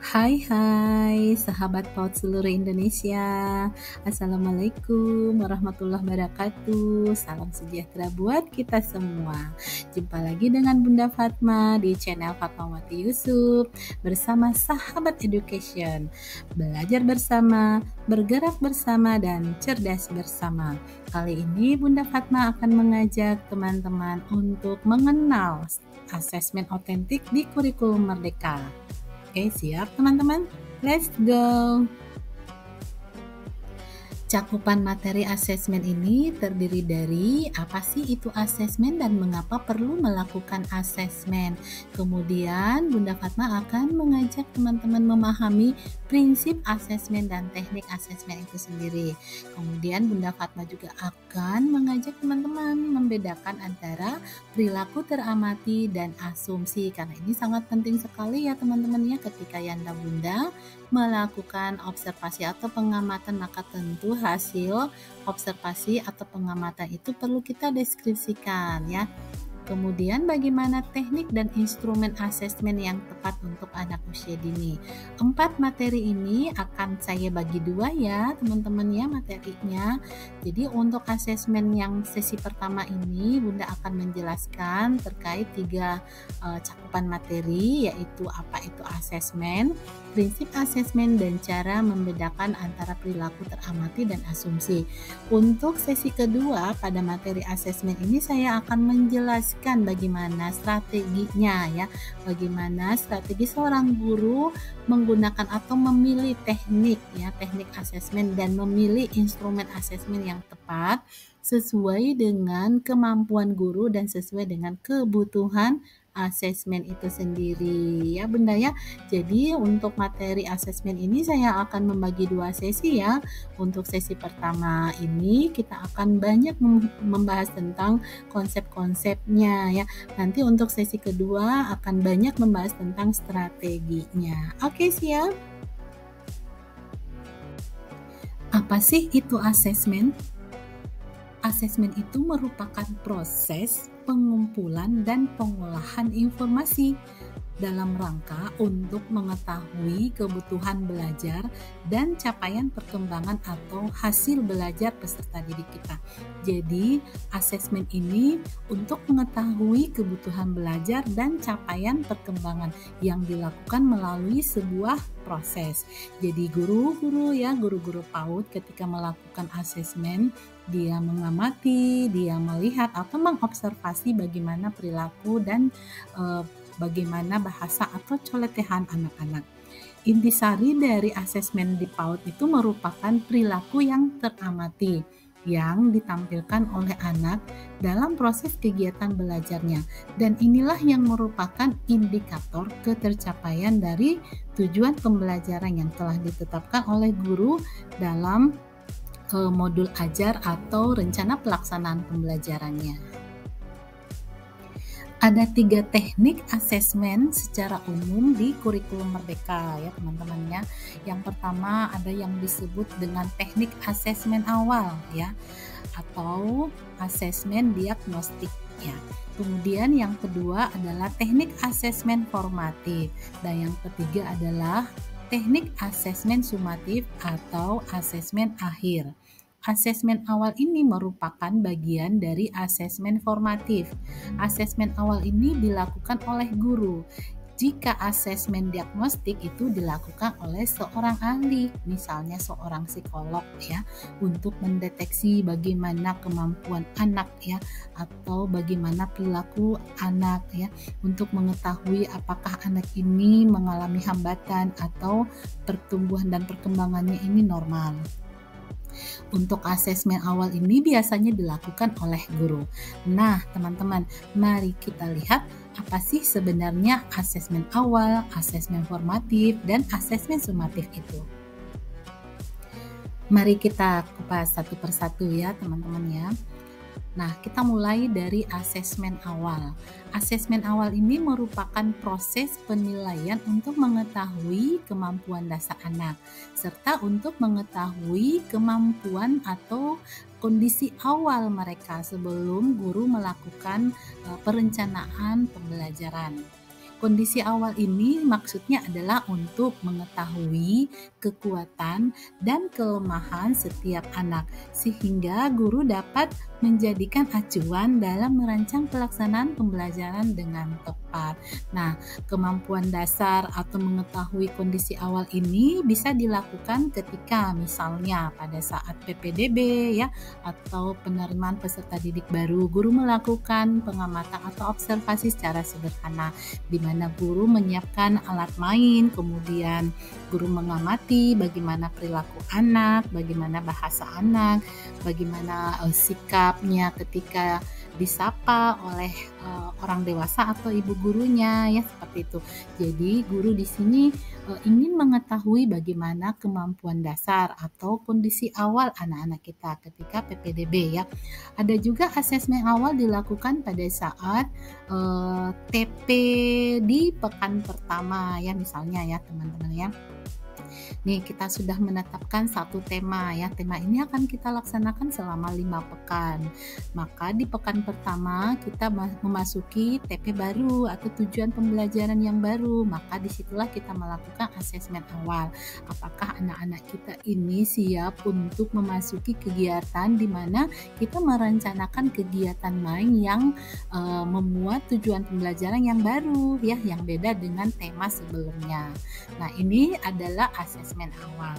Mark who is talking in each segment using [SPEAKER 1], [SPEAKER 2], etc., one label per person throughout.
[SPEAKER 1] Hai sahabat PAUD seluruh Indonesia. Assalamualaikum warahmatullahi wabarakatuh. Salam sejahtera buat kita semua. Jumpa lagi dengan Bunda Fatma di channel Fatmawati Yusuf bersama Sahabat Education. Belajar bersama, bergerak bersama, dan cerdas bersama. Kali ini Bunda Fatma akan mengajak teman-teman untuk mengenal asesmen otentik di kurikulum Merdeka. Oke, siap teman-teman? Let's go! Cakupan materi asesmen ini terdiri dari apa sih itu asesmen dan mengapa perlu melakukan asesmen. Kemudian Bunda Fatma akan mengajak teman-teman memahami prinsip asesmen dan teknik asesmen itu sendiri. Kemudian Bunda Fatma juga akan mengajak teman-teman membedakan antara perilaku teramati dan asumsi, karena ini sangat penting sekali ya teman-teman ya, ketika Yanda Bunda melakukan observasi atau pengamatan, maka tentu hasil observasi atau pengamatan itu perlu kita deskripsikan ya. Kemudian bagaimana teknik dan instrumen asesmen yang tepat untuk anak usia dini. 4 materi ini akan saya bagi 2 ya teman-teman ya materinya. Jadi untuk asesmen yang sesi pertama ini Bunda akan menjelaskan terkait 3 cakupan materi, yaitu apa itu asesmen, prinsip asesmen, dan cara membedakan antara perilaku teramati dan asumsi. Untuk sesi kedua pada materi asesmen ini saya akan menjelaskan bagaimana strateginya ya, bagaimana strategi seorang guru menggunakan atau memilih teknik asesmen dan memilih instrumen asesmen yang tepat sesuai dengan kemampuan guru dan sesuai dengan kebutuhan asesmen itu sendiri ya Bunda ya. Jadi untuk materi asesmen ini saya akan membagi 2 sesi ya. Untuk sesi pertama ini kita akan banyak membahas tentang konsep-konsepnya ya. Nanti untuk sesi kedua akan banyak membahas tentang strateginya. Oke, siap? Apa sih itu asesmen? Asesmen itu merupakan proses pengumpulan dan pengolahan informasi dalam rangka untuk mengetahui kebutuhan belajar dan capaian perkembangan atau hasil belajar peserta didik kita. Jadi, asesmen ini untuk mengetahui kebutuhan belajar dan capaian perkembangan yang dilakukan melalui sebuah proses. Jadi, guru-guru PAUD ketika melakukan asesmen, dia mengamati, dia melihat atau mengobservasi bagaimana perilaku dan bagaimana bahasa atau coletehan anak-anak. Intisari dari asesmen di PAUD itu merupakan perilaku yang teramati yang ditampilkan oleh anak dalam proses kegiatan belajarnya, dan inilah yang merupakan indikator ketercapaian dari tujuan pembelajaran yang telah ditetapkan oleh guru dalam modul ajar atau rencana pelaksanaan pembelajarannya. Ada 3 teknik asesmen secara umum di kurikulum Merdeka ya teman-teman ya. Yang pertama ada yang disebut dengan teknik asesmen awal ya, atau asesmen diagnostik ya. Kemudian yang kedua adalah teknik asesmen formatif, dan yang ketiga adalah teknik asesmen sumatif atau asesmen akhir. Asesmen awal ini merupakan bagian dari asesmen formatif. Asesmen awal ini dilakukan oleh guru. Jika asesmen diagnostik itu dilakukan oleh seorang ahli, misalnya seorang psikolog ya, untuk mendeteksi bagaimana kemampuan anak ya, atau bagaimana perilaku anak ya, untuk mengetahui apakah anak ini mengalami hambatan atau pertumbuhan dan perkembangannya ini normal. Untuk asesmen awal ini biasanya dilakukan oleh guru. Nah, teman-teman, mari kita lihat apa sih sebenarnya asesmen awal, asesmen formatif, dan asesmen sumatif itu. Mari kita kupas satu persatu ya, teman-teman ya. Nah, kita mulai dari asesmen awal. Asesmen awal ini merupakan proses penilaian untuk mengetahui kemampuan dasar anak, serta untuk mengetahui kemampuan atau kondisi awal mereka sebelum guru melakukan perencanaan pembelajaran. kondisi awal ini maksudnya adalah untuk mengetahui kekuatan dan kelemahan setiap anak, sehingga guru dapat menjadikan acuan dalam merancang pelaksanaan pembelajaran dengan tepat. Nah, kemampuan dasar atau mengetahui kondisi awal ini bisa dilakukan ketika misalnya pada saat PPDB ya, atau penerimaan peserta didik baru, guru melakukan pengamatan atau observasi secara sederhana, di mana guru menyiapkan alat main, kemudian guru mengamati bagaimana perilaku anak, bagaimana bahasa anak, bagaimana sikapnya ketika disapa oleh orang dewasa atau ibu gurunya, ya seperti itu. Jadi guru di sini ingin mengetahui bagaimana kemampuan dasar atau kondisi awal anak-anak kita ketika PPDB ya. Ada juga asesmen awal dilakukan pada saat TP di pekan pertama ya, misalnya ya teman-teman ya. Nih, kita sudah menetapkan satu tema ya. Tema ini akan kita laksanakan selama 5 pekan. Maka di pekan pertama kita memasuki TP baru atau tujuan pembelajaran yang baru. Maka disitulah kita melakukan asesmen awal. Apakah anak-anak kita ini siap untuk memasuki kegiatan di mana kita merencanakan kegiatan main yang memuat tujuan pembelajaran yang baru ya, yang beda dengan tema sebelumnya. Nah, ini adalah asesmen awal.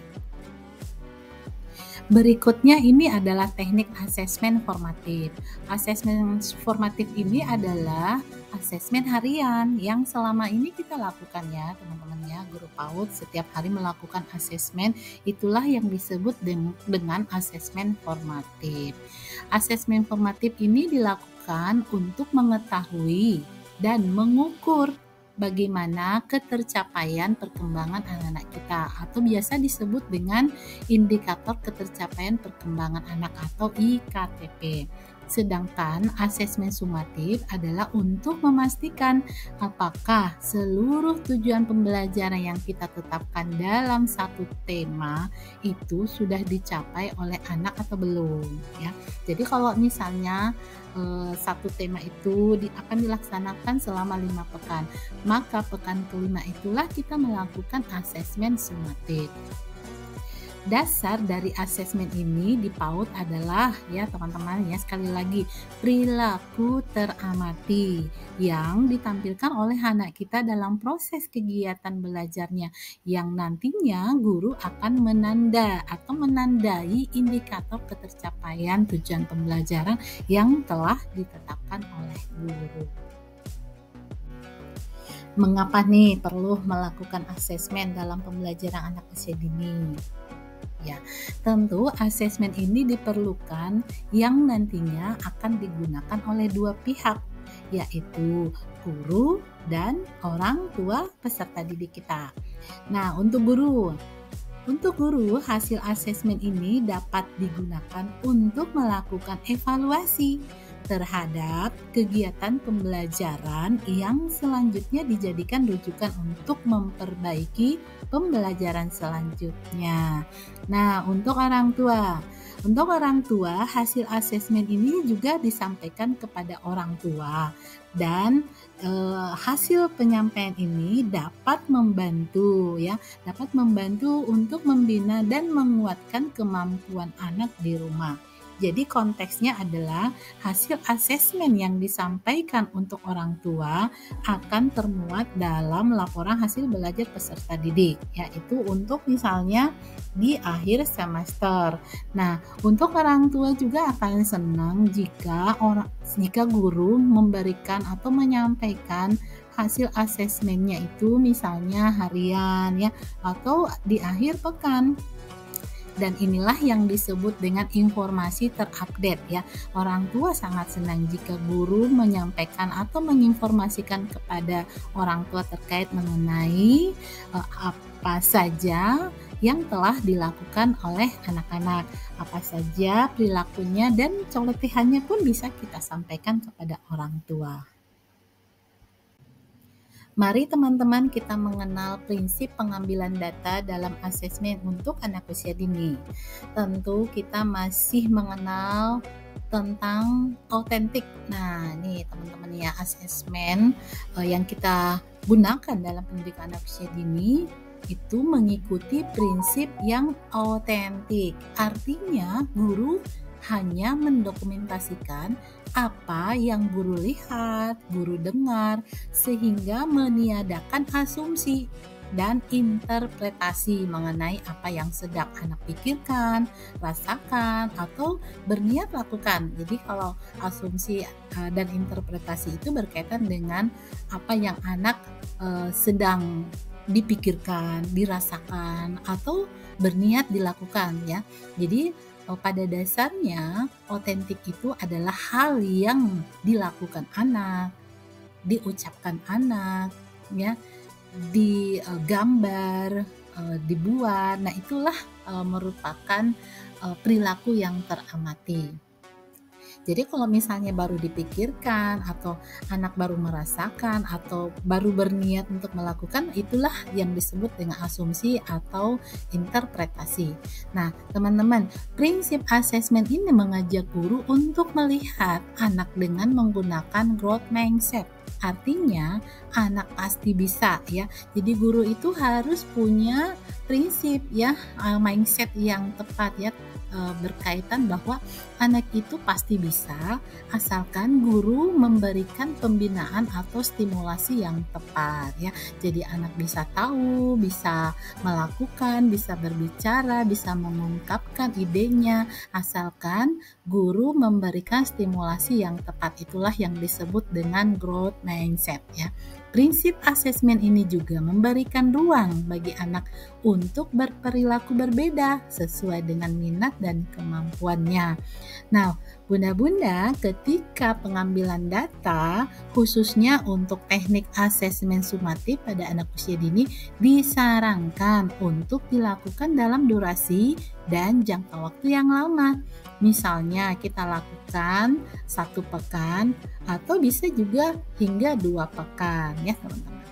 [SPEAKER 1] Berikutnya ini adalah teknik asesmen formatif. Asesmen formatif ini adalah asesmen harian yang selama ini kita lakukan ya teman-teman ya. Guru PAUD setiap hari melakukan asesmen, itulah yang disebut dengan asesmen formatif. Asesmen formatif ini dilakukan untuk mengetahui dan mengukur bagaimana ketercapaian perkembangan anak-anak kita, atau biasa disebut dengan indikator ketercapaian perkembangan anak atau IKTP. Sedangkan asesmen sumatif adalah untuk memastikan apakah seluruh tujuan pembelajaran yang kita tetapkan dalam satu tema itu sudah dicapai oleh anak atau belum ya. Jadi kalau misalnya satu tema itu akan dilaksanakan selama 5 pekan, maka pekan kelima itulah kita melakukan asesmen sumatif. Dasar dari asesmen ini di PAUD adalah ya teman-teman ya, sekali lagi, perilaku teramati yang ditampilkan oleh anak kita dalam proses kegiatan belajarnya, yang nantinya guru akan menandai indikator ketercapaian tujuan pembelajaran yang telah ditetapkan oleh guru. Mengapa nih perlu melakukan asesmen dalam pembelajaran anak usia dini? Ya, tentu asesmen ini diperlukan yang nantinya akan digunakan oleh dua pihak, yaitu guru dan orang tua peserta didik kita. Nah, untuk guru, hasil asesmen ini dapat digunakan untuk melakukan evaluasi terhadap kegiatan pembelajaran yang selanjutnya dijadikan rujukan untuk memperbaiki pembelajaran selanjutnya. Nah, untuk orang tua, hasil asesmen ini juga disampaikan kepada orang tua, dan hasil penyampaian ini dapat membantu untuk membina dan menguatkan kemampuan anak di rumah. Jadi konteksnya adalah hasil asesmen yang disampaikan untuk orang tua akan termuat dalam laporan hasil belajar peserta didik, yaitu untuk misalnya di akhir semester. Nah, untuk orang tua juga akan senang jika guru memberikan atau menyampaikan hasil asesmennya itu misalnya harian ya, atau di akhir pekan. Dan inilah yang disebut dengan informasi terupdate ya. Orang tua sangat senang jika guru menyampaikan atau menginformasikan kepada orang tua terkait mengenai apa saja yang telah dilakukan oleh anak-anak, apa saja perilakunya, dan coletehannya pun bisa kita sampaikan kepada orang tua. Mari teman-teman kita mengenal prinsip pengambilan data dalam asesmen untuk anak usia dini. Tentu kita masih mengenal tentang autentik. Nah, nih teman-teman ya, asesmen yang kita gunakan dalam pendidikan anak usia dini itu mengikuti prinsip yang autentik. Artinya, guru hanya mendokumentasikan apa yang guru lihat, guru dengar, sehingga meniadakan asumsi dan interpretasi mengenai apa yang sedang anak pikirkan, rasakan, atau berniat lakukan. Jadi kalau asumsi dan interpretasi itu berkaitan dengan apa yang anak sedang dipikirkan, dirasakan, atau berniat dilakukan ya. Jadi pada dasarnya otentik itu adalah hal yang dilakukan anak, diucapkan anak, ya, digambar, dibuat. Nah, itulah merupakan perilaku yang teramati. Jadi kalau misalnya baru dipikirkan atau anak baru merasakan atau baru berniat untuk melakukan, itulah yang disebut dengan asumsi atau interpretasi. Nah, teman-teman, prinsip asesmen ini mengajak guru untuk melihat anak dengan menggunakan growth mindset. Artinya anak pasti bisa ya. Jadi guru itu harus punya prinsip ya, mindset yang tepat ya, berkaitan bahwa anak itu pasti bisa asalkan guru memberikan pembinaan atau stimulasi yang tepat ya. Jadi anak bisa tahu, bisa melakukan, bisa berbicara, bisa mengungkapkan idenya asalkan guru memberikan stimulasi yang tepat. Itulah yang disebut dengan growth mindset ya. Prinsip asesmen ini juga memberikan ruang bagi anak untuk berperilaku berbeda sesuai dengan minat dan kemampuannya. Nah, bunda-bunda, ketika pengambilan data khususnya untuk teknik asesmen sumatif pada anak usia dini disarankan untuk dilakukan dalam durasi dan jangka waktu yang lama. Misalnya kita lakukan 1 pekan atau bisa juga hingga 2 pekan ya teman-teman.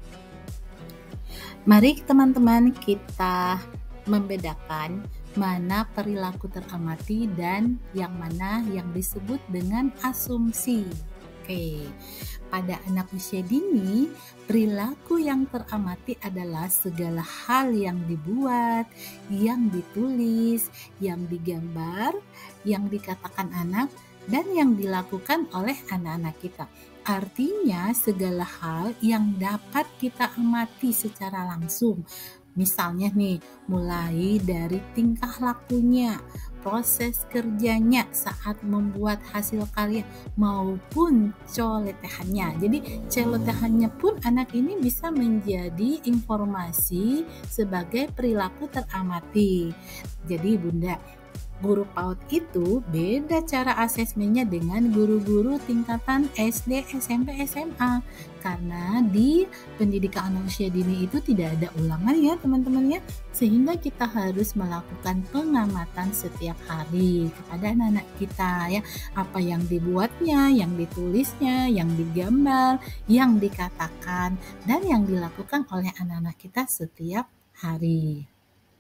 [SPEAKER 1] Mari teman-teman kita membedakan mana perilaku teramati dan yang mana yang disebut dengan asumsi. Oke, pada anak usia dini, perilaku yang teramati adalah segala hal yang dibuat, yang ditulis, yang digambar, yang dikatakan anak, dan yang dilakukan oleh anak-anak kita. Artinya segala hal yang dapat kita amati secara langsung. Misalnya nih, mulai dari tingkah lakunya, proses kerjanya saat membuat hasil karya maupun coletehannya. Jadi coletehannya pun anak ini bisa menjadi informasi sebagai perilaku teramati. Jadi bunda, guru PAUD itu beda cara asesmennya dengan guru-guru tingkatan SD, SMP, SMA. Karena di pendidikan anak usia dini itu tidak ada ulangan ya teman-teman ya. Sehingga kita harus melakukan pengamatan setiap hari kepada anak-anak kita ya. Apa yang dibuatnya, yang ditulisnya, yang digambar, yang dikatakan, dan yang dilakukan oleh anak-anak kita setiap hari.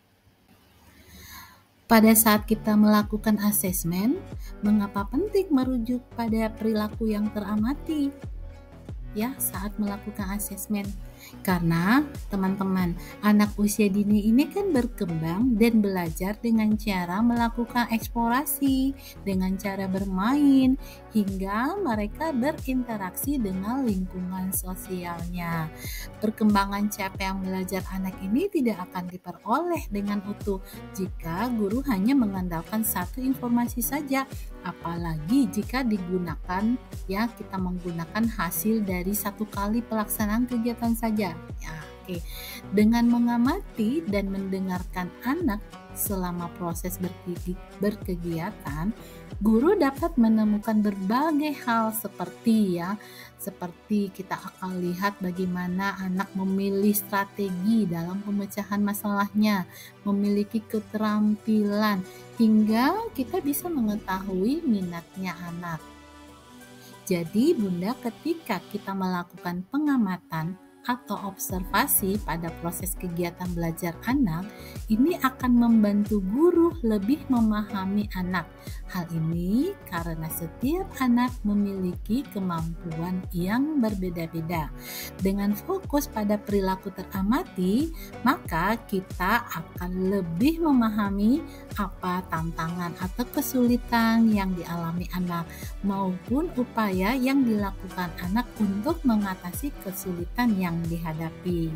[SPEAKER 1] Pada saat kita melakukan asesmen, mengapa penting merujuk pada perilaku yang teramati? Ya, saat melakukan asesmen. Karena teman-teman, anak usia dini ini kan berkembang dan belajar dengan cara melakukan eksplorasi, dengan cara bermain, hingga mereka berinteraksi dengan lingkungan sosialnya. Perkembangan capaian belajar anak ini tidak akan diperoleh dengan utuh jika guru hanya mengandalkan satu informasi saja, apalagi jika digunakan ya, kita menggunakan hasil dari satu kali pelaksanaan kegiatan saja. Ya, oke. Dengan mengamati dan mendengarkan anak selama proses berkegiatan, guru dapat menemukan berbagai hal seperti kita akan lihat bagaimana anak memilih strategi dalam pemecahan masalahnya, memiliki keterampilan, hingga kita bisa mengetahui minatnya anak. Jadi bunda, ketika kita melakukan pengamatan atau observasi pada proses kegiatan belajar anak, ini akan membantu guru lebih memahami anak. Hal ini karena setiap anak memiliki kemampuan yang berbeda-beda. Dengan fokus pada perilaku teramati, maka kita akan lebih memahami apa tantangan atau kesulitan yang dialami anak maupun upaya yang dilakukan anak untuk mengatasi kesulitan yang dihadapi.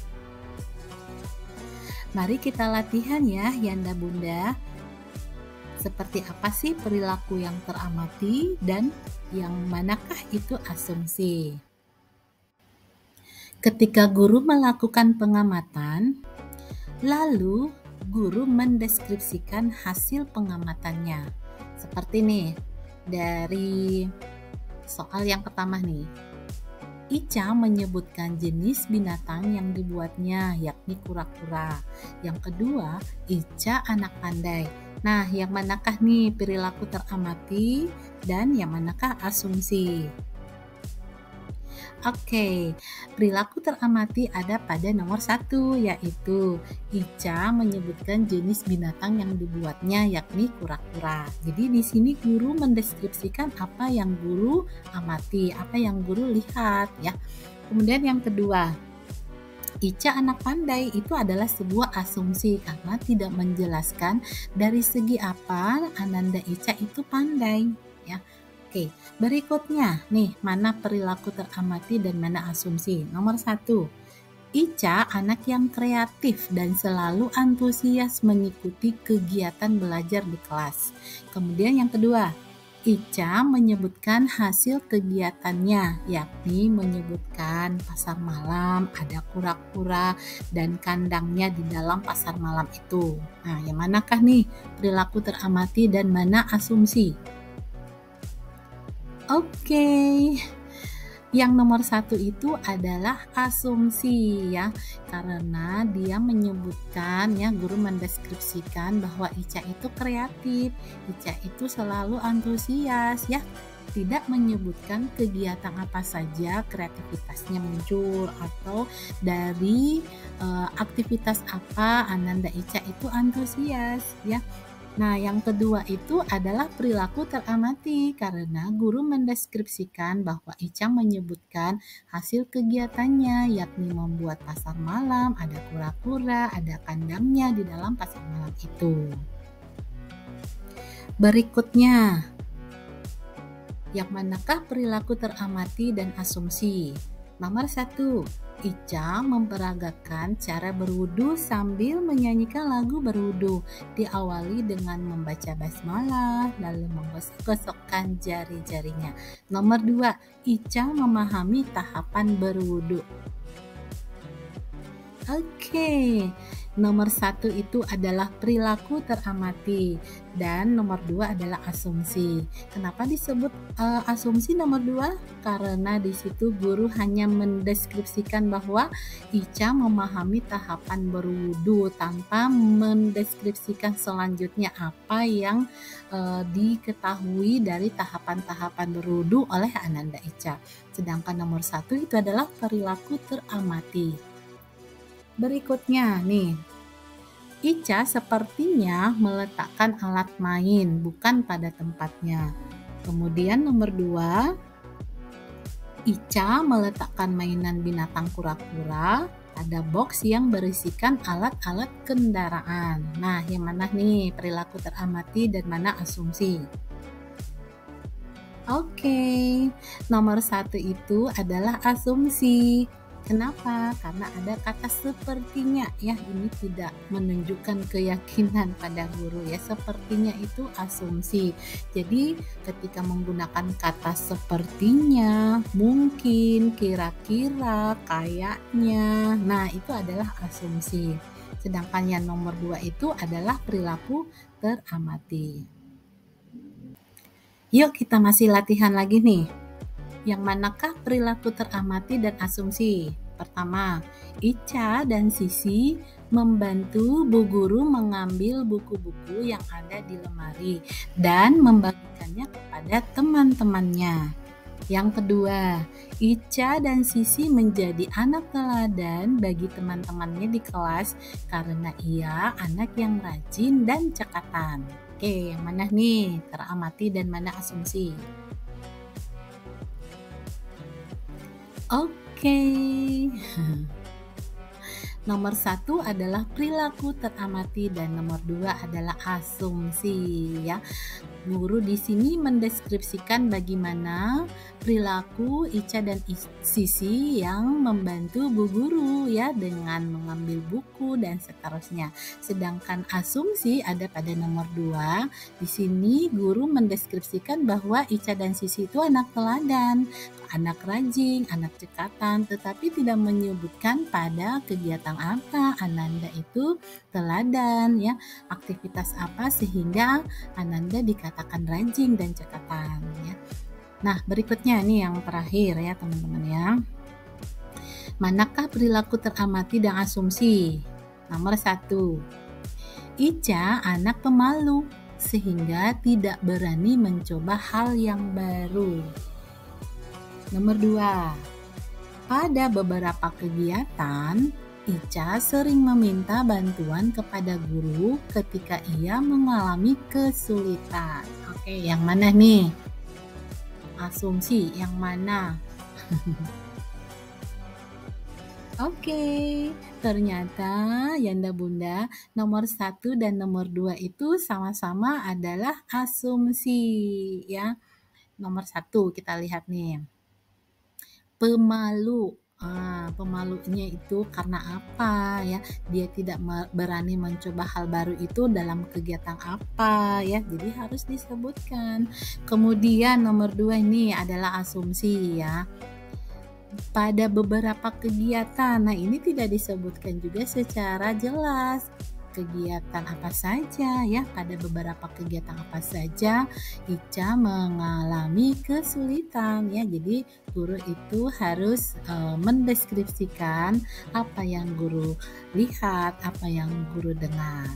[SPEAKER 1] Mari kita latihan ya, Yanda Bunda. Seperti apa sih perilaku yang teramati dan yang manakah itu asumsi? Ketika guru melakukan pengamatan, lalu guru mendeskripsikan hasil pengamatannya. Seperti nih, dari soal yang pertama nih. Ica menyebutkan jenis binatang yang dibuatnya, yakni kura-kura. Yang kedua, Ica anak pandai. Nah, yang manakah nih perilaku teramati dan yang manakah asumsi? Oke, perilaku teramati ada pada nomor 1, yaitu Ica menyebutkan jenis binatang yang dibuatnya, yakni kura-kura. Jadi di sini guru mendeskripsikan apa yang guru amati, apa yang guru lihat ya. Kemudian yang kedua, Ica anak pandai itu adalah sebuah asumsi karena tidak menjelaskan dari segi apa Ananda Ica itu pandai ya. Oke, berikutnya nih, mana perilaku teramati dan mana asumsi. Nomor 1, Ica anak yang kreatif dan selalu antusias mengikuti kegiatan belajar di kelas. Kemudian yang kedua, Ica menyebutkan hasil kegiatannya, yakni menyebutkan pasar malam, ada kura-kura dan kandangnya di dalam pasar malam itu. Nah, yang manakah nih perilaku teramati dan mana asumsi? Oke, yang nomor 1 itu adalah asumsi ya, karena dia menyebutkan ya, guru mendeskripsikan bahwa Ica itu kreatif, Ica itu selalu antusias ya, tidak menyebutkan kegiatan apa saja kreativitasnya muncul atau dari aktivitas apa Ananda Ica itu antusias ya. Nah, yang kedua itu adalah perilaku teramati karena guru mendeskripsikan bahwa Ica menyebutkan hasil kegiatannya, yakni membuat pasar malam, ada kura-kura, ada kandangnya di dalam pasar malam itu. Berikutnya, yang manakah perilaku teramati dan asumsi? Nomor 1, Ica memperagakan cara berwudu sambil menyanyikan lagu berwudu, diawali dengan membaca basmalah lalu menggosok-gosokkan jari-jarinya. Nomor 2, Ica memahami tahapan berwudu. Oke, nomor 1 itu adalah perilaku teramati dan nomor 2 adalah asumsi. Kenapa disebut asumsi nomor 2? Karena di situ guru hanya mendeskripsikan bahwa Ica memahami tahapan berwudu tanpa mendeskripsikan selanjutnya apa yang diketahui dari tahapan-tahapan berwudu oleh Ananda Ica. Sedangkan nomor 1 itu adalah perilaku teramati. Berikutnya nih, Ica sepertinya meletakkan alat main bukan pada tempatnya. Kemudian nomor 2, Ica meletakkan mainan binatang kura-kura pada box yang berisikan alat-alat kendaraan. Nah, yang mana nih perilaku teramati dan mana asumsi? Oke, nomor 1 itu adalah asumsi. Kenapa? Karena ada kata sepertinya ya, ini tidak menunjukkan keyakinan pada guru ya, sepertinya itu asumsi. Jadi ketika menggunakan kata sepertinya, mungkin, kira-kira, kayaknya, nah itu adalah asumsi. Sedangkan yang nomor 2 itu adalah perilaku teramati. Yuk kita masih latihan lagi nih. Yang manakah perilaku teramati dan asumsi? Pertama, Ica dan Sisi membantu Bu Guru mengambil buku-buku yang ada di lemari dan membagikannya kepada teman-temannya. Yang kedua, Ica dan Sisi menjadi anak teladan bagi teman-temannya di kelas karena ia anak yang rajin dan cekatan. Oke, yang mana nih teramati dan mana asumsi? Oke. Nomor 1 adalah perilaku teramati dan nomor 2 adalah asumsi ya. Guru di sini mendeskripsikan bagaimana perilaku Ica dan Sisi yang membantu Bu Guru ya dengan mengambil buku dan seterusnya. Sedangkan asumsi ada pada nomor 2. Di sini guru mendeskripsikan bahwa Ica dan Sisi itu anak teladan, anak rajin, anak cekatan, tetapi tidak menyebutkan pada kegiatan apa Ananda itu teladan ya, aktivitas apa sehingga Ananda dikatakan rajin dan cekatan ya. Nah, berikutnya nih yang terakhir ya teman-teman ya. Manakah perilaku teramati dan asumsi? Nomor 1. Ica anak pemalu sehingga tidak berani mencoba hal yang baru. Nomor 2. Pada beberapa kegiatan, Ica sering meminta bantuan kepada guru ketika ia mengalami kesulitan. Oke, yang mana nih? Asumsi yang mana? Oke, ternyata Yanda Bunda nomor 1 dan nomor 2 itu sama-sama adalah asumsi ya. Nomor 1 kita lihat nih. Pemalu. Pemalunya itu karena apa ya? Dia tidak berani mencoba hal baru itu dalam kegiatan apa ya? Jadi harus disebutkan. Kemudian nomor 2 ini adalah asumsi ya. Pada beberapa kegiatan, nah ini tidak disebutkan juga secara jelas. Kegiatan apa saja ya, pada beberapa kegiatan apa saja Ica mengalami kesulitan ya. Jadi guru itu harus mendeskripsikan apa yang guru lihat, apa yang guru dengar.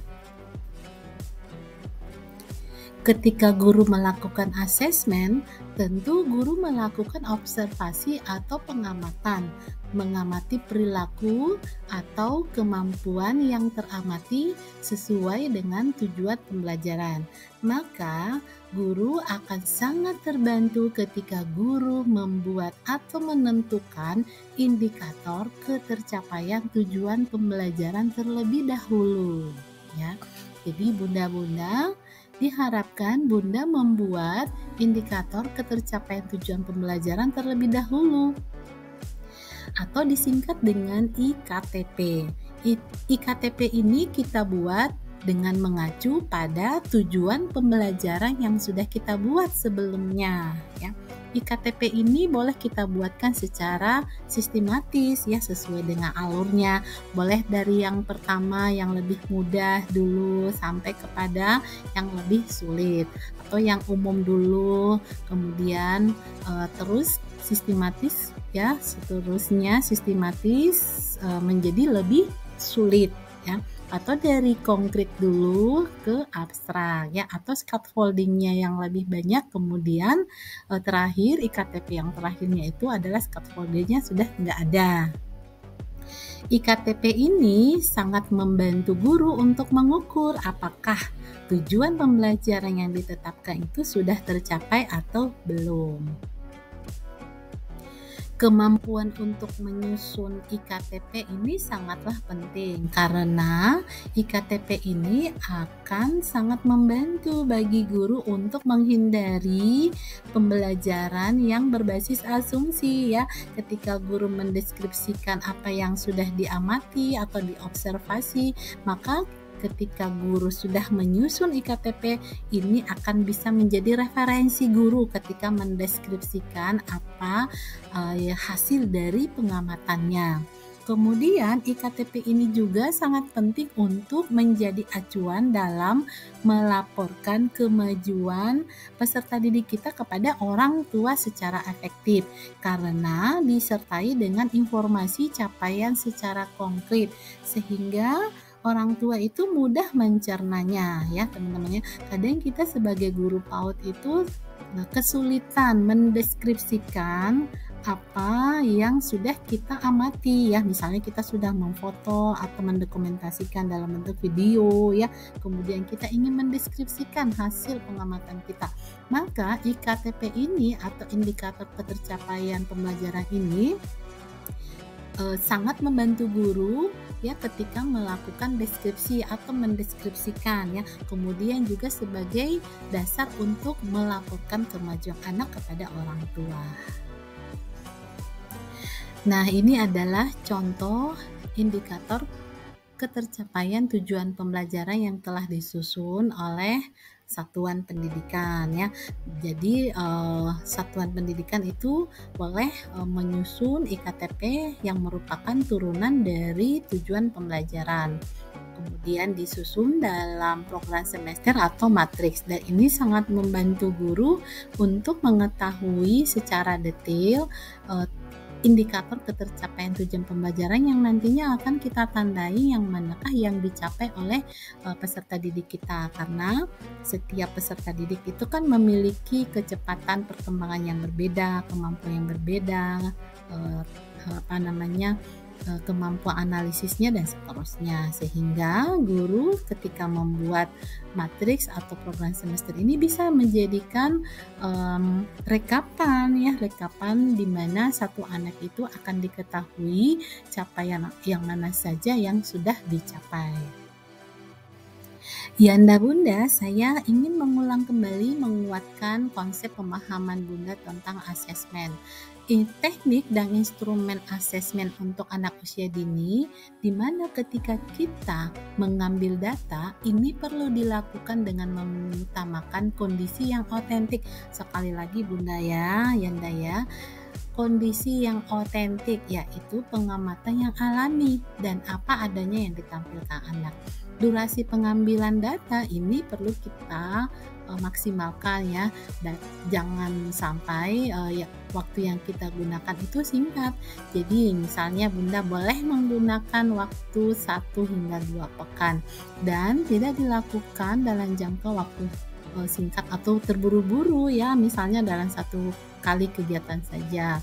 [SPEAKER 1] Ketika guru melakukan asesmen, tentu guru melakukan observasi atau pengamatan, mengamati perilaku atau kemampuan yang teramati sesuai dengan tujuan pembelajaran. Maka, guru akan sangat terbantu ketika guru membuat atau menentukan indikator ketercapaian tujuan pembelajaran terlebih dahulu. Ya, jadi bunda-bunda diharapkan Bunda membuat indikator ketercapaian tujuan pembelajaran terlebih dahulu atau disingkat dengan IKTP. IKTP ini kita buat dengan mengacu pada tujuan pembelajaran yang sudah kita buat sebelumnya ya. IKTP ini boleh kita buatkan secara sistematis ya, sesuai dengan alurnya. Boleh dari yang pertama yang lebih mudah dulu sampai kepada yang lebih sulit, atau yang umum dulu kemudian terus sistematis ya, seterusnya sistematis menjadi lebih sulit ya, atau dari konkret dulu ke abstrak ya, atau scaffoldingnya yang lebih banyak, kemudian terakhir IKTP yang terakhirnya itu adalah scaffoldingnya sudah nggak ada. IKTP ini sangat membantu guru untuk mengukur apakah tujuan pembelajaran yang ditetapkan itu sudah tercapai atau belum. Kemampuan untuk menyusun IKTP ini sangatlah penting karena IKTP ini akan sangat membantu bagi guru untuk menghindari pembelajaran yang berbasis asumsi ya. Ketika guru mendeskripsikan apa yang sudah diamati atau diobservasi, maka ketika guru sudah menyusun IKTP, ini akan bisa menjadi referensi guru ketika mendeskripsikan apa hasil dari pengamatannya. Kemudian IKTP ini juga sangat penting untuk menjadi acuan dalam melaporkan kemajuan peserta didik kita kepada orang tua secara efektif karena disertai dengan informasi capaian secara konkret sehingga orang tua itu mudah mencernanya ya teman-teman ya. Kadang kita sebagai guru PAUD itu kesulitan mendeskripsikan apa yang sudah kita amati ya, misalnya kita sudah memfoto atau mendokumentasikan dalam bentuk video ya, kemudian kita ingin mendeskripsikan hasil pengamatan kita, maka IKTP ini atau indikator ketercapaian pembelajaran ini sangat membantu guru ya ketika melakukan deskripsi atau mendeskripsikan ya, kemudian juga sebagai dasar untuk melaporkan kemajuan anak kepada orang tua. Nah, ini adalah contoh indikator ketercapaian tujuan pembelajaran yang telah disusun oleh satuan pendidikan ya. Jadi satuan pendidikan itu boleh menyusun IKTP yang merupakan turunan dari tujuan pembelajaran. Kemudian disusun dalam program semester atau matriks, dan ini sangat membantu guru untuk mengetahui secara detail indikator ketercapaian tujuan pembelajaran yang nantinya akan kita tandai yang manakah yang dicapai oleh peserta didik kita, karena setiap peserta didik itu kan memiliki kecepatan perkembangan yang berbeda, kemampuan yang berbeda, kemampuan analisisnya dan seterusnya, sehingga guru ketika membuat matriks atau program semester ini bisa menjadikan rekapan di mana satu anak itu akan diketahui capaian yang mana saja yang sudah dicapai. Yanda Bunda, saya ingin mengulang kembali menguatkan konsep pemahaman Bunda tentang asesmen. Teknik dan instrumen asesmen untuk anak usia dini, di mana ketika kita mengambil data, ini perlu dilakukan dengan mengutamakan kondisi yang otentik. Sekali lagi Bunda ya, Yanda ya, kondisi yang otentik yaitu pengamatan yang alami dan apa adanya yang ditampilkan anak. Durasi pengambilan data ini perlu kita maksimalkan ya, dan jangan sampai waktu yang kita gunakan itu singkat. Jadi misalnya Bunda boleh menggunakan waktu 1 hingga 2 pekan dan tidak dilakukan dalam jangka waktu singkat atau terburu-buru ya, misalnya dalam 1 kali kegiatan saja.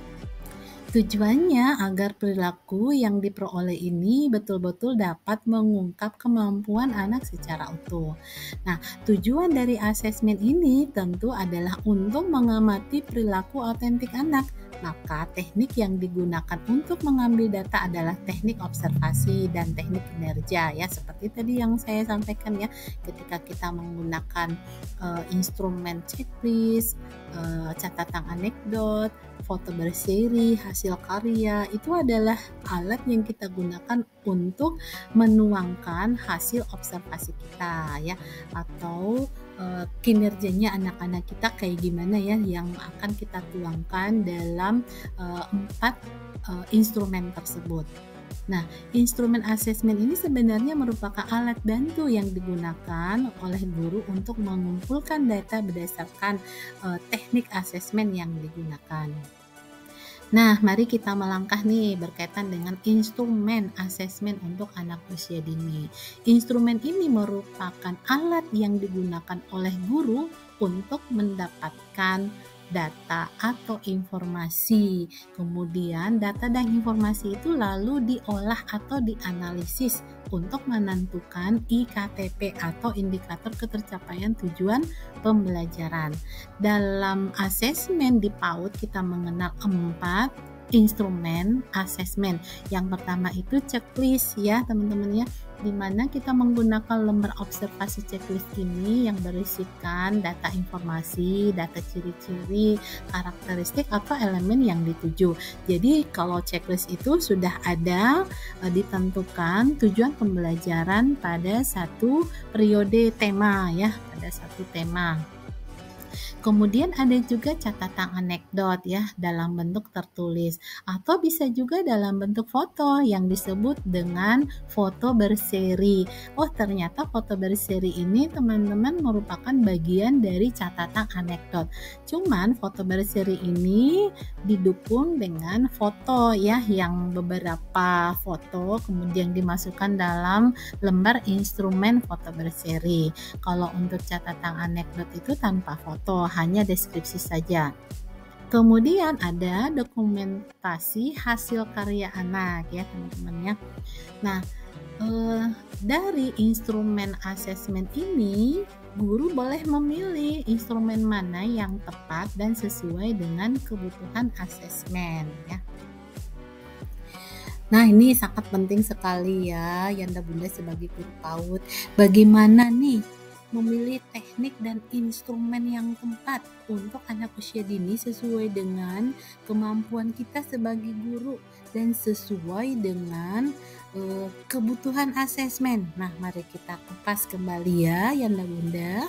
[SPEAKER 1] Tujuannya agar perilaku yang diperoleh ini betul-betul dapat mengungkap kemampuan anak secara utuh. Nah, tujuan dari asesmen ini tentu adalah untuk mengamati perilaku otentik anak. Maka teknik yang digunakan untuk mengambil data adalah teknik observasi dan teknik kinerja ya, seperti tadi yang saya sampaikan ya, ketika kita menggunakan instrumen checklist, catatan anekdot, foto berseri, hasil karya, itu adalah alat yang kita gunakan untuk menuangkan hasil observasi kita ya, atau kinerjanya anak-anak kita kayak gimana ya, yang akan kita tuangkan dalam 4 instrumen tersebut. Nah, instrumen asesmen ini sebenarnya merupakan alat bantu yang digunakan oleh guru untuk mengumpulkan data berdasarkan teknik asesmen yang digunakan. Nah, mari kita melangkah nih berkaitan dengan instrumen asesmen untuk anak usia dini. Instrumen ini merupakan alat yang digunakan oleh guru untuk mendapatkan data atau informasi. Kemudian data dan informasi itu lalu diolah atau dianalisis untuk menentukan IKTP atau indikator ketercapaian tujuan pembelajaran. Dalam asesmen di PAUD kita mengenal 4 instrumen asesmen. Yang pertama itu checklist ya teman-teman ya, dimana kita menggunakan lembar observasi checklist ini yang berisikan data informasi, data ciri-ciri, karakteristik atau elemen yang dituju. Jadi kalau checklist itu sudah ada ditentukan tujuan pembelajaran pada satu periode tema ya, pada satu tema. Kemudian ada juga catatan anekdot ya dalam bentuk tertulis, atau bisa juga dalam bentuk foto yang disebut dengan foto berseri. Oh, ternyata foto berseri ini teman-teman merupakan bagian dari catatan anekdot. Cuman foto berseri ini didukung dengan foto ya, yang beberapa foto kemudian dimasukkan dalam lembar instrumen foto berseri. Kalau untuk catatan anekdot itu tanpa foto. foto, hanya deskripsi saja. Kemudian ada dokumentasi hasil karya anak ya teman-teman ya. Nah, dari instrumen asesmen ini, guru boleh memilih instrumen mana yang tepat dan sesuai dengan kebutuhan asesmen ya. Nah, ini sangat penting sekali ya, Yanda Bunda sebagai guru PAUD. Bagaimana nih memilih teknik dan instrumen yang tepat untuk anak usia dini sesuai dengan kemampuan kita sebagai guru dan sesuai dengan kebutuhan asesmen. Nah, mari kita kupas kembali ya, Yanda Bunda.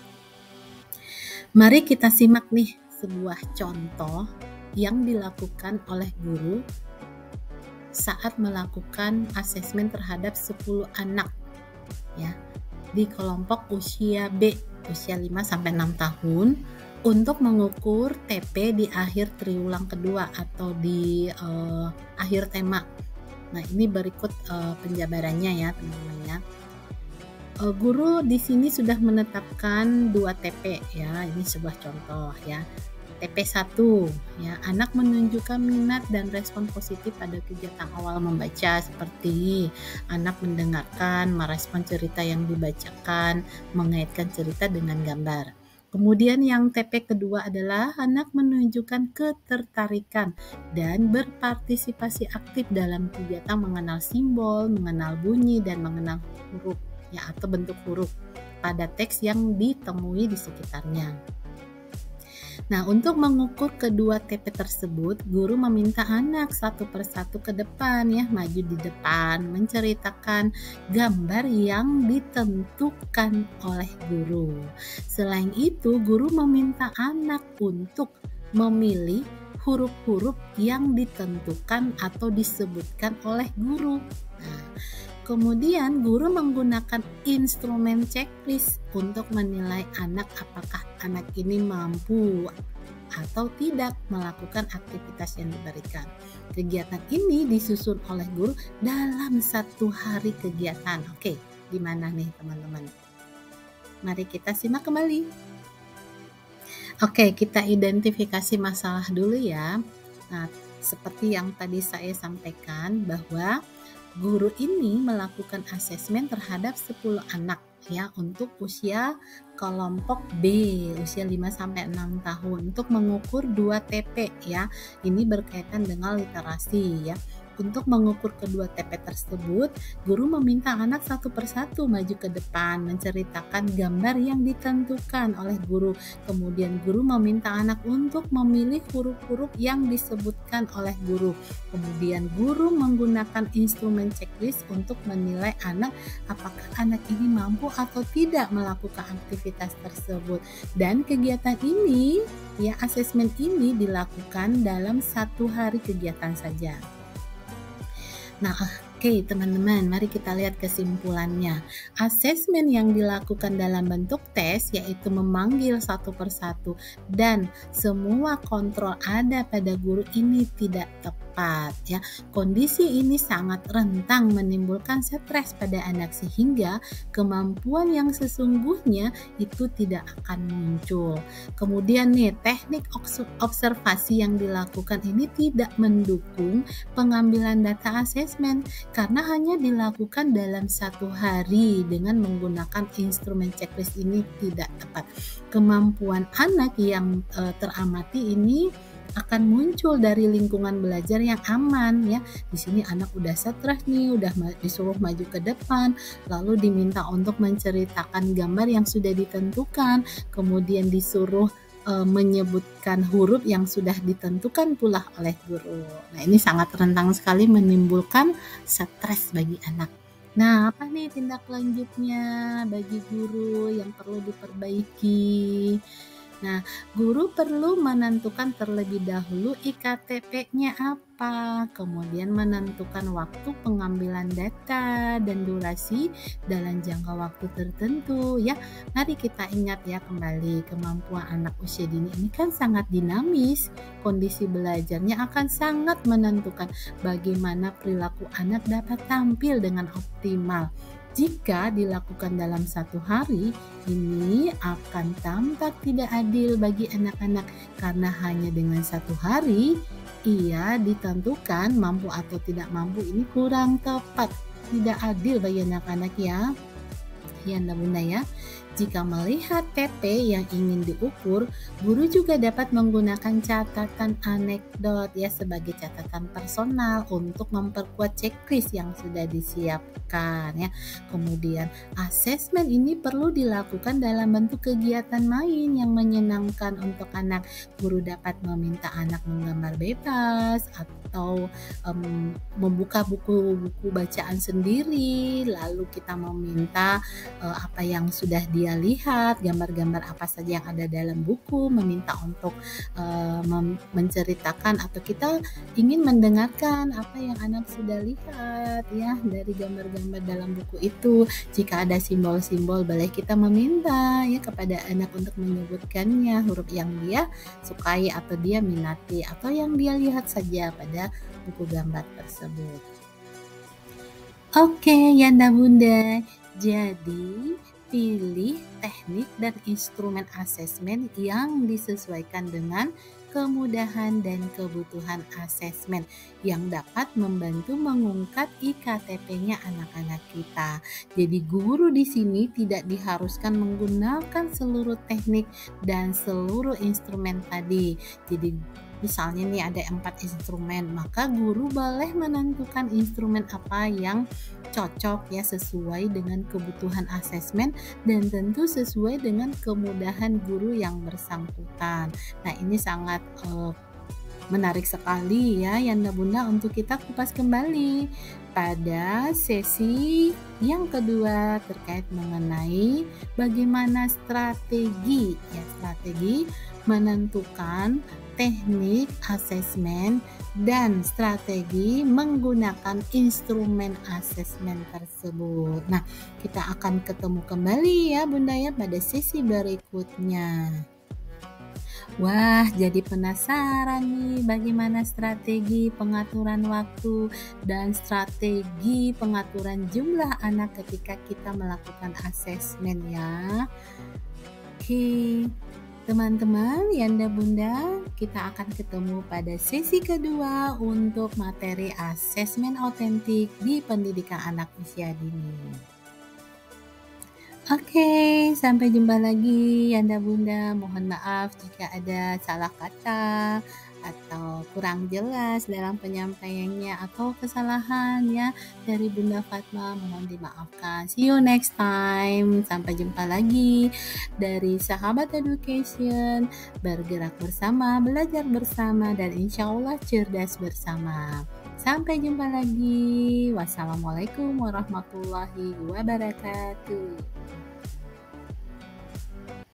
[SPEAKER 1] Mari kita simak nih sebuah contoh yang dilakukan oleh guru saat melakukan asesmen terhadap 10 anak ya di kelompok usia B, usia 5 sampai 6 tahun untuk mengukur TP di akhir triwulang kedua atau di akhir tema. Nah, ini berikut penjabarannya ya teman-teman ya. Guru di sini sudah menetapkan 2 TP ya. Ini sebuah contoh ya. TP1 ya, anak menunjukkan minat dan respon positif pada kegiatan awal membaca seperti anak mendengarkan, merespon cerita yang dibacakan, mengaitkan cerita dengan gambar. Kemudian yang TP kedua adalah anak menunjukkan ketertarikan dan berpartisipasi aktif dalam kegiatan mengenal simbol, mengenal bunyi dan mengenal huruf ya atau bentuk huruf pada teks yang ditemui di sekitarnya. Nah, untuk mengukur kedua TP tersebut, guru meminta anak satu persatu ke depan ya, maju di depan, menceritakan gambar yang ditentukan oleh guru. Selain itu, guru meminta anak untuk memilih huruf-huruf yang ditentukan atau disebutkan oleh guru. Nah, kemudian guru menggunakan instrumen checklist untuk menilai anak apakah anak ini mampu atau tidak melakukan aktivitas yang diberikan. Kegiatan ini disusun oleh guru dalam 1 hari kegiatan. Oke, gimana nih teman-teman? Mari kita simak kembali. Oke, kita identifikasi masalah dulu ya. Nah, seperti yang tadi saya sampaikan bahwa guru ini melakukan asesmen terhadap 10 anak ya untuk usia kelompok B, usia 5 sampai 6 tahun untuk mengukur 2 TP ya. Ini berkaitan dengan literasi ya. Untuk mengukur kedua TP tersebut, guru meminta anak satu persatu maju ke depan, menceritakan gambar yang ditentukan oleh guru. Kemudian guru meminta anak untuk memilih huruf-huruf yang disebutkan oleh guru. Kemudian guru menggunakan instrumen checklist untuk menilai anak apakah anak ini mampu atau tidak melakukan aktivitas tersebut. Dan kegiatan ini, ya asesmen ini dilakukan dalam 1 hari kegiatan saja. Nah, oke teman-teman, mari kita lihat kesimpulannya. Asesmen yang dilakukan dalam bentuk tes yaitu memanggil satu persatu dan semua kontrol ada pada guru ini tidak tepat ya. Kondisi ini sangat rentang menimbulkan stres pada anak sehingga kemampuan yang sesungguhnya itu tidak akan muncul. Kemudian nih, teknik observasi yang dilakukan ini tidak mendukung pengambilan data asesmen karena hanya dilakukan dalam 1 hari dengan menggunakan instrumen checklist ini tidak tepat. Kemampuan anak yang teramati ini akan muncul dari lingkungan belajar yang aman ya. Di sini anak udah stres nih, udah disuruh maju ke depan, lalu diminta untuk menceritakan gambar yang sudah ditentukan, kemudian disuruh menyebutkan huruf yang sudah ditentukan pula oleh guru. Nah, ini sangat rentan sekali menimbulkan stres bagi anak. Nah, apa nih tindak lanjutnya bagi guru yang perlu diperbaiki? Nah, guru perlu menentukan terlebih dahulu IKTP-nya apa, kemudian menentukan waktu pengambilan data dan durasi dalam jangka waktu tertentu ya. Mari kita ingat ya kembali, kemampuan anak usia dini ini kan sangat dinamis. Kondisi belajarnya akan sangat menentukan bagaimana perilaku anak dapat tampil dengan optimal. Jika dilakukan dalam satu hari, ini akan tampak tidak adil bagi anak-anak karena hanya dengan satu hari ia ditentukan mampu atau tidak mampu. Ini kurang tepat, tidak adil bagi anak-anak ya. Ya, Bunda ya. Jika melihat TP yang ingin diukur, guru juga dapat menggunakan catatan anekdot ya sebagai catatan personal untuk memperkuat checklist yang sudah disiapkan ya. Kemudian asesmen ini perlu dilakukan dalam bentuk kegiatan main yang menyenangkan untuk anak. Guru dapat meminta anak menggambar bebas atau membuka buku-buku bacaan sendiri, lalu kita meminta apa yang sudah dia lihat, gambar-gambar apa saja yang ada dalam buku, meminta untuk menceritakan atau kita ingin mendengarkan apa yang anak sudah lihat ya dari gambar-gambar dalam buku itu. Jika ada simbol-simbol, boleh kita meminta ya kepada anak untuk menyebutkannya, huruf yang dia sukai atau dia minati atau yang dia lihat saja pada buku gambar tersebut. Oke, Yanda Bunda. Jadi, pilih teknik dan instrumen asesmen yang disesuaikan dengan kemudahan dan kebutuhan asesmen yang dapat membantu mengungkap IKTP-nya anak-anak kita. Jadi guru di sini tidak diharuskan menggunakan seluruh teknik dan seluruh instrumen tadi. Jadi misalnya nih ada 4 instrumen, maka guru boleh menentukan instrumen apa yang cocok ya sesuai dengan kebutuhan asesmen dan tentu sesuai dengan kemudahan guru yang bersangkutan. Nah, ini sangat menarik sekali ya Yanda Bunda untuk kita kupas kembali pada sesi yang kedua terkait mengenai bagaimana strategi menentukan teknik asesmen dan strategi menggunakan instrumen asesmen tersebut. Nah, kita akan ketemu kembali ya Bunda ya pada sesi berikutnya. Wah, jadi penasaran nih bagaimana strategi pengaturan waktu dan strategi pengaturan jumlah anak ketika kita melakukan asesmen ya. Oke, teman-teman, Yanda Bunda, kita akan ketemu pada sesi kedua untuk materi asesmen otentik di pendidikan anak usia dini. Oke, sampai jumpa lagi Yanda Bunda. Mohon maaf jika ada salah kata atau kurang jelas dalam penyampaiannya atau kesalahan ya dari Bunda Fatma, mohon dimaafkan. See you next time. Sampai jumpa lagi dari Sahabat Education, bergerak bersama, belajar bersama, dan insya Allah cerdas bersama. Sampai jumpa lagi. Wassalamualaikum warahmatullahi wabarakatuh.